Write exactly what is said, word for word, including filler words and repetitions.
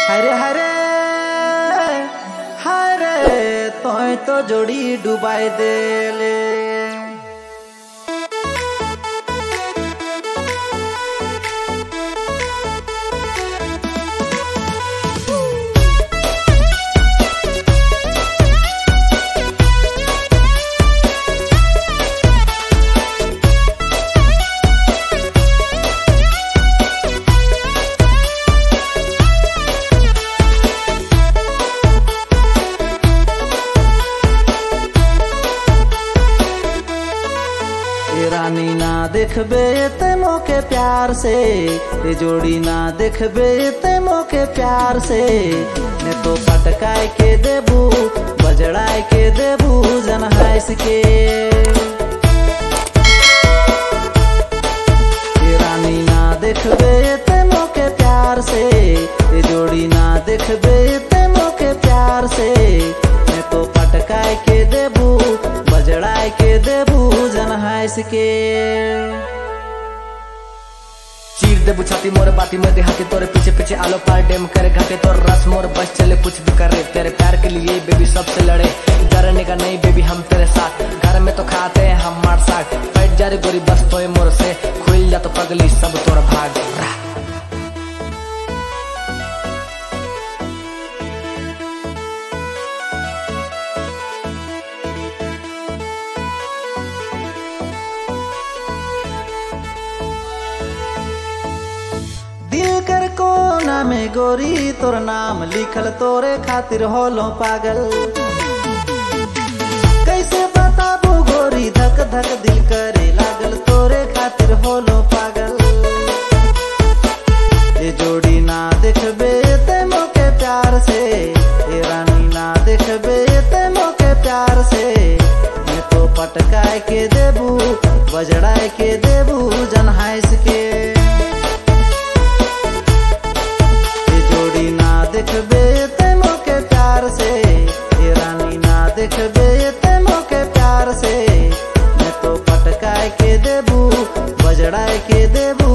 हरे हरे हरे तोय तो जोड़ी डुबाई देले। रानी ना देखबे ते मोके प्यार से, ये जोड़ी ना देखबे ते मोके प्यार से, ने तो पटकाए के देबू बजड़ाए के देबू जन हाइस के। रानी ना देखबे ते मोके प्यार से, ये जोड़ी ना देखबे ते मोके प्यार से, ने तो पटकाए के देबू बजड़ाए के देबू जन हाइस के। चीर दे बुछाती मोर बाती में देहाती तोरे पीछे पीछे आलो पार डेम करे घाटे तोर रस मोर बस चले कुछ भी करे तेरे प्यार के लिए बेबी सबसे लड़े डरने का नहीं बेबी हम तेरे साथ घर में तो खाते हैं हम मार साग बैठ जा रे गोरी बस तोय मोर से खुल जा तो पगली सब तोर भाग। दिल कर कोना में गोरी तोर नाम लिखल तोरे खातिर होलो पागल। कैसे बताबू गोरी धक धक दिल करे लागल तोरे खातिर होलो पागल। ये जोड़ी ना देखबे ते मोके प्यार से, ये रानी ना देखबे ते मोके प्यार से, मैं तो पटकाए के देबू बजड़ाए के देबू जन हाइस के। देखबे ते मोके प्यार से, ये रानी ना देखबे ते मोके प्यार से, मैं तो पटकाए के देबू बजड़ाए के देबू